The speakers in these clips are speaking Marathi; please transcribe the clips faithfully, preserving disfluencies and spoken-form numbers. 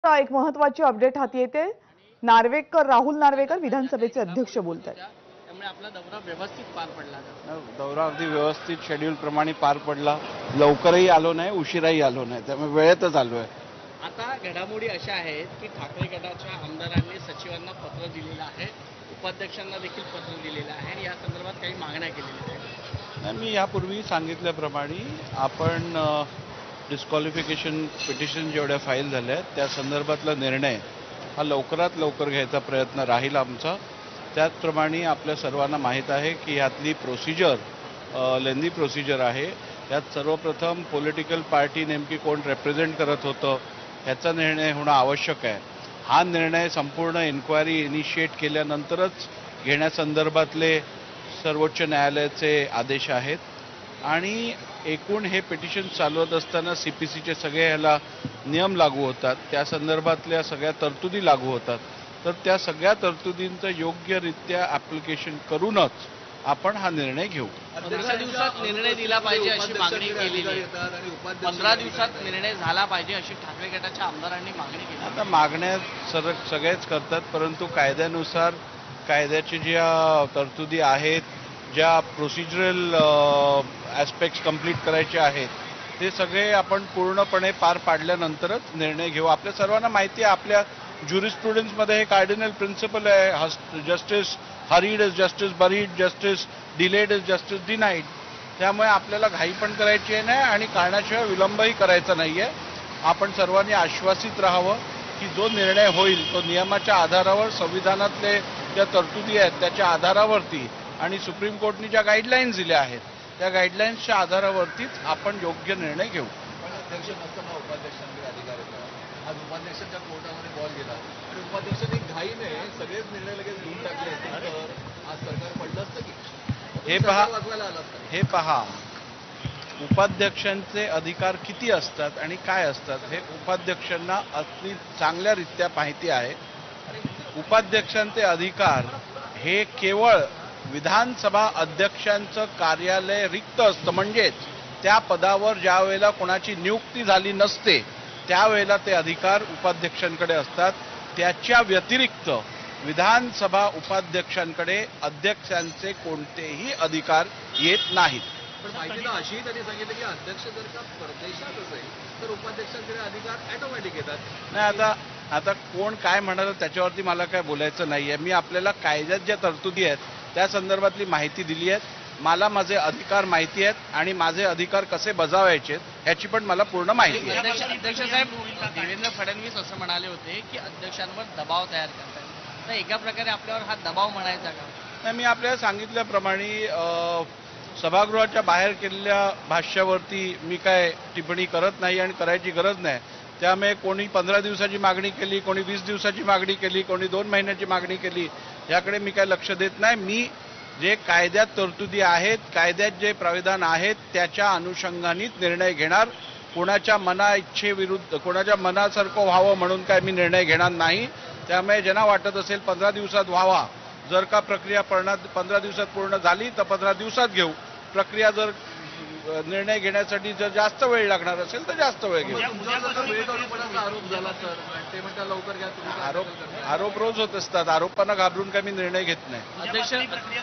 आता एक महत्त्वाची अपडेट हाती येते. नार्वेकर राहुल नार्वेकर विधानसभेचे अध्यक्ष बोलत आहेत. त्यामुळे आपला दौरा व्यवस्थित पार पडला. दौरा अगदी व्यवस्थित शेड्यूल प्रमाणे पार पडला. लवकरही आलो नाही, उशिराही आलो नाही, त्यामुळे वेळेतच आलो आहे. आता घडामोडी अशा आहेत की ठाकरे गटाच्या आमदारांनी सचिवांना पत्र दिलेलं आहे, उपाध्यक्षांना देखील पत्र दिलेलं आहे आणि या संदर्भात काही मागण्या केलेल्या आहेत. मी यापूर्वी सांगितल्याप्रमाणे आपण डिस्क्वालिफिकेशन पिटिशन जेवढ्या फाईल झाल्या आहेत त्या संदर्भातला निर्णय हा लवकरात लवकर घ्यायचा प्रयत्न राहील आमचा. त्याचप्रमाणे आपल्या सर्वांना माहीत आहे की यातली प्रोसिजर लेंदी प्रोसिजर आहे. त्यात सर्वप्रथम पॉलिटिकल पार्टी नेमकी कोण रिप्रेझेंट करत होतं ह्याचा निर्णय होणं आवश्यक आहे. हा निर्णय संपूर्ण इन्क्वायरी इनिशिएट केल्यानंतरच घेण्यासंदर्भातले सर्वोच्च न्यायालयाचे आदेश आहेत. आणि एकूण हे पिटिशन चालवत असताना सी पी सीचे सगळे ह्याला नियम लागू होतात, त्या संदर्भातल्या सगळ्या तरतुदी लागू होतात. तर त्या सगळ्या तरतुदींचं योग्यरित्या ॲप्लिकेशन करूनच आपण हा निर्णय घेऊ. पंधरा दिवसात निर्णय दिला पाहिजे अशी मागणी केलेली आहे. पंधरा दिवसात निर्णय झाला पाहिजे अशी ठाकरे गटाच्या आमदारांनी मागणी केली. आता मागण्या सर सगळेच करतात, परंतु कायद्यानुसार कायद्याच्या ज्या तरतुदी आहेत, ज्या प्रोसिजरल ॲस्पेक्ट्स कंप्लीट करायचे आहेत ते सगळे आपण पूर्णपणे पार पाडल्यानंतरच निर्णय घेऊ. आपल्या सर्वांना माहिती आहे आपल्या ज्युरिस्प्रुडन्समध्ये हे कार्डिनल प्रिन्सिपल आहे, justice hurried is justice buried, justice delayed is justice denied. त्यामुळे आपल्याला घाई पण करायची नाही आणि कारणाशिवाय विलंबही करायचा नाही आहे. आपण सर्वांनी आश्वासित राहावं की जो निर्णय होईल तो नियमाच्या आधारावर, संविधानातले ज्या तरतुदी आहेत त्याच्या आधारावरती आणि सुप्रीम कोर्टने ज्या गाईडलाईन्स दिल्या आहेत त्या गाईडलाईन्सच्या आधारावरतीच आपण योग्य निर्णय घेऊ. अध्यक्ष नसताना उपाध्यक्षांकडे अधिकार येतात. आज उपाध्यक्षांच्या कोर्टामध्ये बॉल गेला आणि उपाध्यक्षांनी घाईने सगळेच निर्णय लगेच घेऊन टाकले असते तर आज सरकार पडलं असतं की हे पहा वाचवायला आलं असतं. हे पहा उपाध्यक्षांचे अधिकार किती असतात आणि काय असतात हे उपाध्यक्षांना अगदी चांगल्यारीत्या माहिती आहे. उपाध्यक्षांचे अधिकार हे केवळ विधानसभा अध्यक्षांचं कार्यालय रिक्त असतं, म्हणजेच त्या पदावर ज्या वेळेला कोणाची नियुक्ती झाली नसते त्यावेळेला ते अधिकार उपाध्यक्षांकडे असतात. त्याच्या व्यतिरिक्त विधानसभा उपाध्यक्षांकडे अध्यक्षांचे कोणतेही अधिकार येत नाहीत. पण माहिती तर अशीही त्यांनी सांगितलं की अध्यक्ष जर का परदेशात असेल तर उपाध्यक्षांकडे अधिकार ऑटोमॅटिक येतात. नाही, आता आता कोण काय म्हणालं त्याच्यावरती मला काय बोलायचं नाही आहे. मी आपल्याला कायद्यात ज्या तरतुदी आहेत त्या संदर्भातली माहिती दिली आहे. मला माझे अधिकार माहिती आहेत आणि माझे अधिकार कसे बजावायचे ह्याची पण मला पूर्ण माहिती आहे. अध्यक्ष साहेब देवेंद्र फडणवीस असं म्हणाले होते की अध्यक्षांवर दबाव तयार करतात, तर एका प्रकारे आपल्यावर हा दबाव म्हणायचा का? नाही, मी आपल्याला सांगितल्याप्रमाणे सभागृहाच्या बाहेर केलेल्या भाष्यावरती मी काय टिप्पणी करत नाही आणि करायची गरज नाही. त्यामुळे कोणी पंधरा दिवसाची मागणी केली, कोणी वीस दिवसाची मागणी केली, कोणी दोन महिन्याची मागणी केली याकडे मी काय लक्ष देत नाही. मी जे कायद्यात तरतुदी आहेत, कायद्यात जे प्राविधान आहेत त्याच्या अनुषंगानेच निर्णय घेणार. कोणाच्या मना इच्छेविरुद्ध, कोणाच्या मनासारखं व्हावं म्हणून काय मी निर्णय घेणार नाही. त्यामुळे ज्यांना वाटत असेल पंधरा दिवसात व्हावा, जर का प्रक्रिया पंधरा दिवसात पूर्ण झाली तर पंधरा दिवसात घेऊ. प्रक्रिया जर निर्णय घेण्यासाठी जर जास्त वेळ लागणार असेल तर जास्त वेळ घेऊ. आरोप झाला तर ते म्हणतात लवकर घ्या. आरोप आरोप रोज होत असतात. आरोपांना घाबरून काय मी निर्णय घेत नाही. अध्यक्ष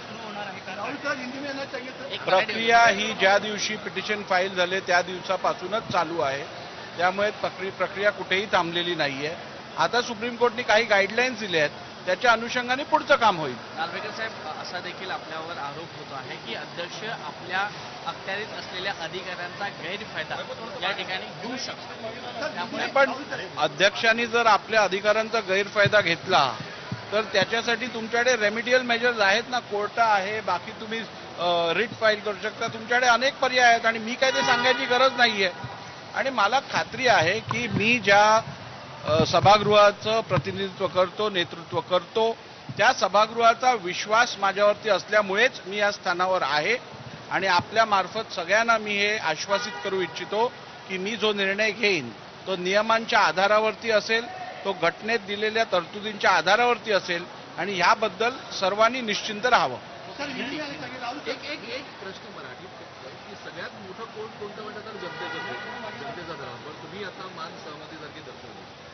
प्रक्रिया ही ज्या दिवशी पिटिशन फाईल झाले त्या दिवसापासूनच चालू आहे. त्यामुळे प्रक्रिया कुठेही थांबलेली नाही आहे. आता सुप्रीम कोर्टने काही गाईडलाईन्स दिल्या आहेत त्याच्या अनुषंगाने पुढचं काम होईल. नार्वेकर साहेब, असा देखील आपल्यावर आरोप होतो आहे की अध्यक्ष आपल्या अखत्यारीत असलेल्या अधिकाऱ्यांचा गैरफायदा या ठिकाणी घेऊ शकतात. त्यामुळे पण अध्यक्षांनी जर आपल्या अधिकारांचा गैरफायदा घेतला तर त्याच्यासाठी तुमच्याकडे रेमिडियल मेजर्स आहेत ना, कोर्ट आहे, बाकी तुम्ही रिट फाईल करू शकता. तुमच्याकडे अनेक पर्याय आहेत आणि मी काय ते सांगायची गरज नाही आहे. आणि मला खात्री आहे की मी ज्या सभागृहाचं प्रतिनिधित्व करतो, नेतृत्व करतो, त्या सभागृहाचा विश्वास माझ्यावरती असल्यामुळेच मी या स्थानावर आहे. आणि आपल्या मार्फत सगळ्यांना मी हे आश्वासित करू इच्छितो की मी जो निर्णय घेईन तो नियमांच्या आधारावरती असेल, तो घटनेत दिलेल्या तरतुदींच्या आधारावरती असेल आणि ह्याबद्दल सर्वांनी निश्चिंत राहावं. एक एक एक प्रश्न मराठीत की सगळ्यात मोठं कोण कोणतं म्हणतात तर जनतेचं जनतेचा धर्म. पण तुम्ही आता मान सहमतीसारखी दर्शवली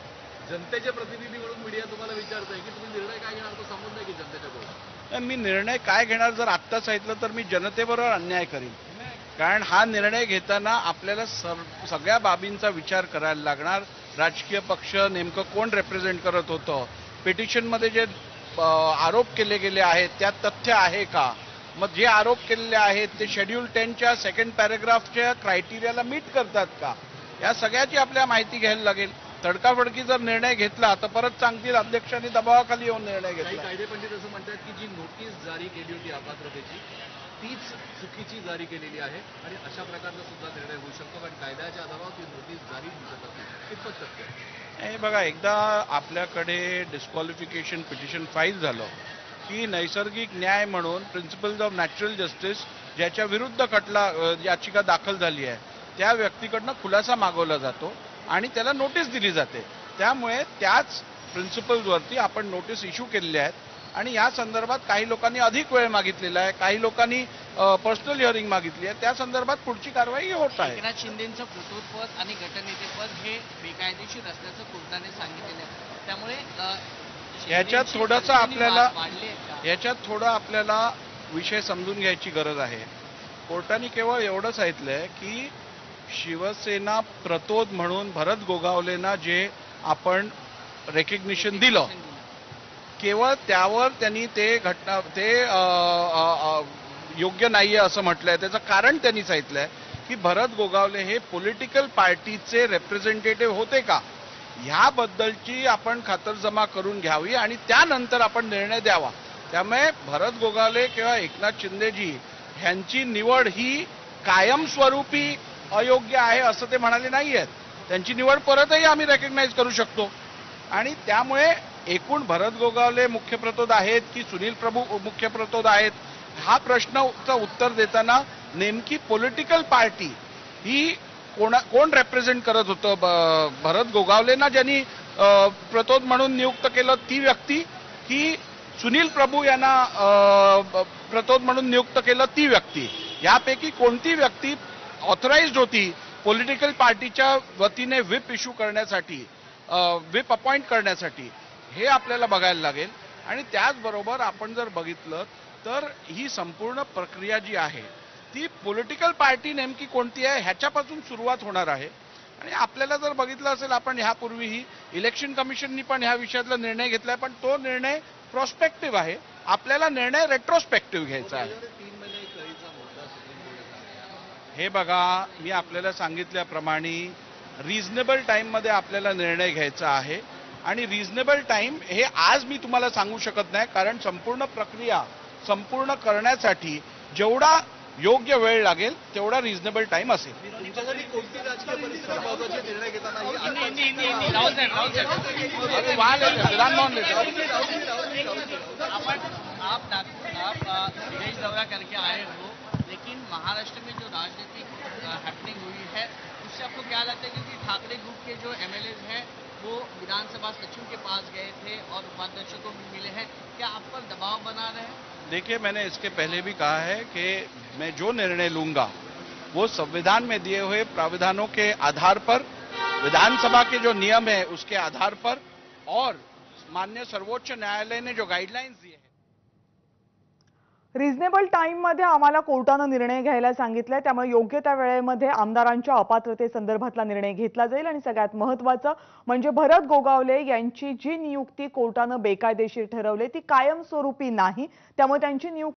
जनतेचे प्रतिनिधी म्हणून मीडिया तुम्हाला विचारतंय की तुम्ही निर्णय काय घेणार, तो संबंध आहे की जनतेच्या कोर्टात? तर मी निर्णय काय घेणार जर आत्ता सांगितलं तर मी जनतेबरोबर अन्याय करीन. कारण हा निर्णय घेताना आपल्याला सर सगळ्या बाबींचा विचार करायला लागणार. राजकीय पक्ष नेमकं कोण रिप्रेझेंट करत होतं, पिटिशनमध्ये जे अ, आरोप केले गेले आहेत त्यात तथ्य आहे का, मग जे आरोप केलेले आहेत ते शेड्यूल टेनच्या सेकंड पॅरेग्राफच्या क्रायटेरियाला मीट करतात का, या सगळ्याची आपल्याला माहिती घ्यायला लागेल. तडकाफडकी जर निर्णय घेतला तर परत सांगतील अध्यक्षांनी दबावाखाली येऊन निर्णय काही घेतला. कायदेपंडित असं म्हणतात की जी नोटीस जारी केली होती अपात्रतेची तीच चुकीची जारी केलेली आहे आणि अशा प्रकारचा सुद्धा निर्णय होऊ शकतो, कारण कायद्याच्या आधारावर ती नोटीस जारी होऊ शकत नाही. कितपत सत्य आहे? हे बघा, एकदा आपल्याकडे डिस्क्वालिफिकेशन पिटिशन फाईल झालं की नैसर्गिक न्याय म्हणून प्रिन्सिपल्स ऑफ नॅचरल जस्टिस ज्याच्या विरुद्ध खटला अ, याचिका दाखल झाली आहे त्या व्यक्तीकडनं खुलासा मागवला जातो आणि त्याला नोटीस दिली जाते. त्यामुळे त्याच प्रिन्सिपल्सवरती आपण नोटीस इश्यू केलेल्या आहेत आणि या संदर्भात काही लोकांनी अधिक वेळ मागितलेला आहे, काही लोकांनी पर्सनल हिअरिंग मागितली आहे, त्या संदर्भात पुढची कारवाई होत आहे. एकनाथ शिंदेचं पुतृत्वपद आणि गटनेतेपद हे बेकायदेशीर असल्याचं कोर्टाने सांगितलेलं आहे. त्यामुळे अ, याच्यात शिंदेची थोडंसं अडचणी आपल्याला वा- वाढली आहेत का? याच्यात थोडं आपल्याला विषय समजून घ्यायची गरज आहे. कोर्टाने केवळ एवढं सांगितलंय की शिवसेना प्रतोद म्हणून भरत गोगावलेंना जे आपण रेकग्निशन दिलं, केवळ त्यावर त्यांनी ते घटना ते अ, अ, अ, योग्य नाहीये असं म्हटलंय. त्याचं कारण त्यांनी सांगितलंय की भरत गोगावले हे पॉलिटिकल पार्टीचे रिप्रेझेंटेटिव्ह होते का, ह्याबद्दलची आपण खातरजमा करून घ्यावी आणि त्यानंतर आपण निर्णय द्यावा. त्यामुळे भरत गोगावले किंवा एकनाथ शिंदेजी ह्यांची निवड ही कायमस्वरूपी अयोग्य आहे असं ते म्हणाले नाही आहेत. त्यांची निवड परतही आम्ही रेकग्नाइज करू शकतो आणि त्यामुळे एकूण भरत गोगावले मुख्य प्रतोद आहेत की सुनील प्रभू मुख्य प्रतोद आहेत, हा प्रश्नाचं उत्तर देताना नेमकी पॉलिटिकल पार्टी ही कोणा कोण रेप्रेझेंट करत होतं, ब- भरत गोगावलेंना ज्यांनी अ, प्रतोद म्हणून नियुक्त केलं ती व्यक्ती की सुनील प्रभू यांना अ, ब- प्रतोद म्हणून नियुक्त केलं ती व्यक्ती, यापैकी कोणती व्यक्ती ऑथराइज्ड होती पॉलिटिकल पार्टीच्या वतीने व्हिप इश्यू करण्यासाठी, व्हिप अपॉइंट करण्यासाठी, हे आपल्याला बघायला लागेल. आणि त्याचबरोबर आपण जर बघितलं तर ही संपूर्ण प्रक्रिया जी आहे ती पॉलिटिकल पार्टी नेमकी कोणती आहे ह्याच्यापासून सुरुवात होणार आहे. आणि आपल्याला जर बघितलं असेल, आपण ह्यापूर्वीही इलेक्शन कमिशननी पण ह्या विषयातला निर्णय घेतलाय, पण तो निर्णय प्रॉस्पेक्टिव्ह आहे. आपल्याला निर्णय रेट्रोस्पेक्टिव्ह घ्यायचा आहे. तीन महिने कैदीचा मुद्दा सुप्रीम कोर्टात हे बघा, मी आपल्याला सांगितल्याप्रमाणे रिझनेबल टाईममध्ये आपल्याला निर्णय घ्यायचा आहे आणि रिझनेबल टाईम हे आज मी तुम्हाला सांगू शकत नाही, कारण संपूर्ण प्रक्रिया संपूर्ण करण्यासाठी जेवढा योग्य वेळ लागेल तेवढा रिझनेबल टाईम असेल. तुमच्यासाठी कोणती राजकीय परिस्थिती महत्वाची निर्णय घेताना ही हिंदी हिंदी हिंदी हिंदी राहू दे, राहू दे. अरे वा, राममोहन रेड्डी. अपन आप नागपुर आप अ, विदेश दौरा करके आए हो, लेकिन महाराष्ट्र में जो राजनीतिक हैपनिंग हुई है उससे आपको क्या लगता है, क्योंकि ठाकरे ग्रुप के जो एमएलए हैं वो विधानसभा सचिव के पास गए थे और उपाध्यक्षों को भी मिले हैं, क्या आप पर दबाव बना रहे हैं? देखिए, मैंने इसके पहले भी कहा है कि मैं जो निर्णय लूंगा वो संविधान में दिए हुए प्रावधानों के आधार पर, विधानसभा के जो नियम है उसके आधार पर और माननीय सर्वोच्च न्यायालय ने जो गाइडलाइंस दिए हैं. रिझनेबल टाईममध्ये आम्हाला कोर्टानं निर्णय घ्यायला सांगितलाय, त्यामुळे योग्य त्या वेळेमध्ये आमदारांच्या अपात्रतेसंदर्भातला निर्णय घेतला जाईल. आणि सगळ्यात महत्त्वाचं म्हणजे भरत गोगावले यांची जी नियुक्ती कोर्टानं बेकायदेशीर ठरवली ती कायमस्वरूपी नाही, त्यामुळे त्यांची नियुक्ती